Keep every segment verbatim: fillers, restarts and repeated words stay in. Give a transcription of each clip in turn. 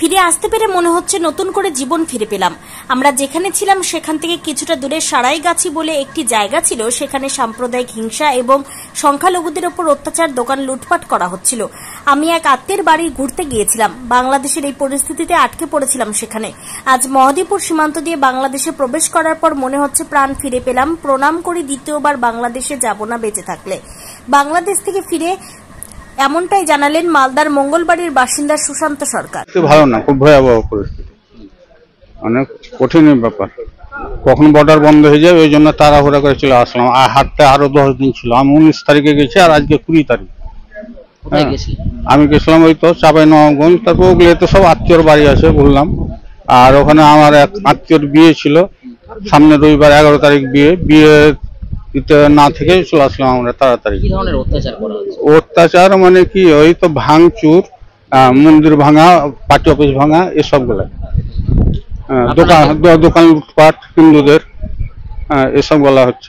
ফিরে আসতে পেরে মনে হচ্ছে নতুন করে জীবন ফিরে পেলাম। আমরা যেখানে ছিলাম সেখান থেকে কিছুটা দূরে সারাইগাছি বলে একটি জায়গা ছিল, সেখানে সাম্প্রদায়িক হিংসা এবং সংখ্যালঘুদের ওপর অত্যাচার, দোকান লুটপাট করা হচ্ছিল। আমি এক আত্মীয়ের বাড়ি ঘুরতে গিয়েছিলাম। বাংলাদেশের এই পরিস্থিতিতে আটকে পড়েছিলাম সেখানে। আজ মহদীপুর সীমান্ত দিয়ে বাংলাদেশে প্রবেশ করার পর মনে হচ্ছে প্রাণ ফিরে পেলাম। প্রণাম করি, দ্বিতীয়বার বাংলাদেশে যাব না বেঁচে থাকলে। বাংলাদেশ থেকে ফিরে এমনটাই জানালেন মালদার মঙ্গলবাড়ির বাসিন্দা সুশান্ত সরকার। ভালো না, খুব ভয়াবহ পরিস্থিতি, অনেক কঠিন ব্যাপার। কখন বর্ডার বন্ধ হয়ে যায় ওই জন্য তাড়াহুড়া করে চলে আসলাম। আর হাঁটতে আরো দশ দিন ছিল। আমি উনিশ তারিখে গেছি আর আজকে কুড়ি তারিখ। আমি গেছিলাম ওই তো চাপাই নবাবগঞ্জ। তারপর ওগুলো তো সব আত্মীয়র বাড়ি আছে বললাম। আর ওখানে আমার এক আত্মীয়র বিয়ে ছিল সামনে রবিবার, এগারো তারিখ বিয়ে। বিয়ে না থেকে চলে আসলাম আমরা তাড়াতাড়ি। অত্যাচার মানে কি, ওই তো ভাঙচুর, মন্দির ভাঙা, পার্টি অফিস ভাঙা, এসব গুলা, দোকান দোকান লুটপাট, হিন্দুদের এসব বলা হচ্ছে।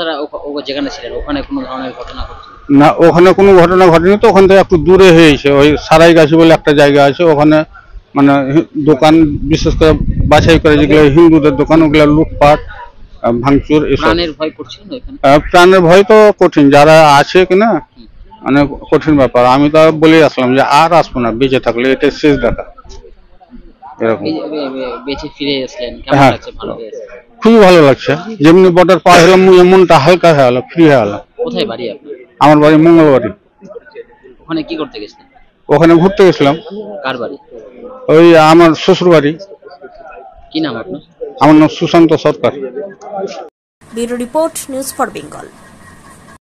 না, ওখানে কোনো ঘটনা ঘটেনি। তো ওখান থেকে একটু দূরে হয়েছে, ওই সারাইগাছি বলে একটা জায়গা আছে, ওখানে মানে দোকান বিশেষ করে বাছাই করে যেগুলো হিন্দুদের দোকান, ওগুলা লুটপাট, ভাঙচুর, এসব। প্রাণের ভয় তো কঠিন, যারা আছে কিনা মানে কঠিন ব্যাপার। আমি তো বলে আসলাম যে আর আসবো না বেঁচে থাকলে, এটা শেষ দেখা। এরকম হ্যাঁ, খুবই ভালো লাগছে। যেমনি বর্ডার পার হলাম মনটা হালকা হয়ে গেল, ফ্রি হয়ে গেল। কোথায় বাড়ি আপনার? আমার বাড়ি মঙ্গলবাড়ি। ওখানে কি করতে গেছিলেন? ওখানে ঘুরতে গেছিলাম। কার বাড়ি? ওই আমার শ্বশুর বাড়ি। কি নাম আপনার? আমার নাম Sushanta Sarkar. Bureau report, news for Bengal.